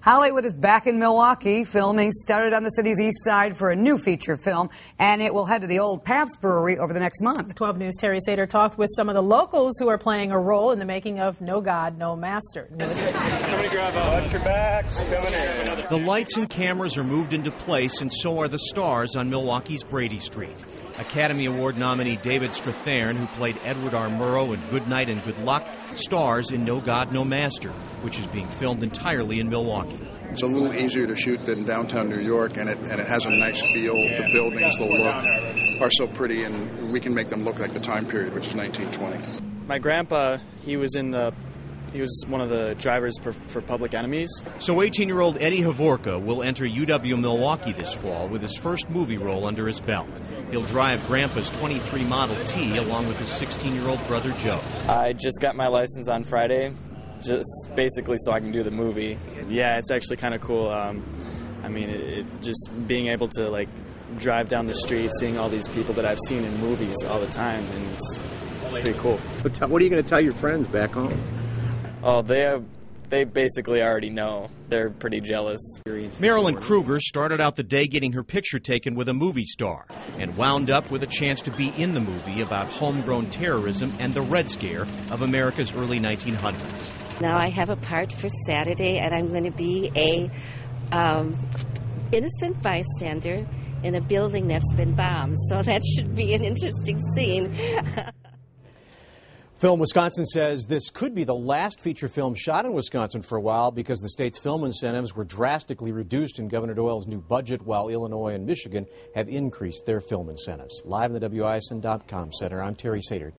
Hollywood is back in Milwaukee. Filming started on the city's east side for a new feature film, and it will head to the Old Pabst Brewery over the next month. 12 News' Terry Sater talked with some of the locals who are playing a role in the making of No God, No Master. Watch your backs, coming in. The lights and cameras are moved into place, and so are the stars on Milwaukee's Brady Street. Academy Award nominee David Strathairn, who played Edward R. Murrow in Good Night and Good Luck, stars in No God, No Master, which is being filmed entirely in Milwaukee. It's a little easier to shoot than downtown New York, and it has a nice feel. The buildings, the look, are so pretty, and we can make them look like the time period, which is 1920. My grandpa, he was one of the drivers for Public Enemies. So 18-year-old Eddie Havorka will enter UW Milwaukee this fall with his first movie role under his belt. He'll drive Grandpa's 23 Model T along with his 16-year-old brother Joe. I just got my license on Friday, just basically so I can do the movie. Yeah, it's actually kind of cool. Just being able to drive down the street, seeing all these people that I've seen in movies all the time, and it's pretty cool. What are you going to tell your friends back home? Oh, they basically already know. They're pretty jealous. Marilyn Kruger started out the day getting her picture taken with a movie star and wound up with a chance to be in the movie about homegrown terrorism and the Red Scare of America's early 1900s. Now I have a part for Saturday, and I'm going to be a innocent bystander in a building that's been bombed. So that should be an interesting scene. Film Wisconsin says this could be the last feature film shot in Wisconsin for a while because the state's film incentives were drastically reduced in Governor Doyle's new budget, while Illinois and Michigan have increased their film incentives. Live in the WISN.com Center, I'm Terry Sater.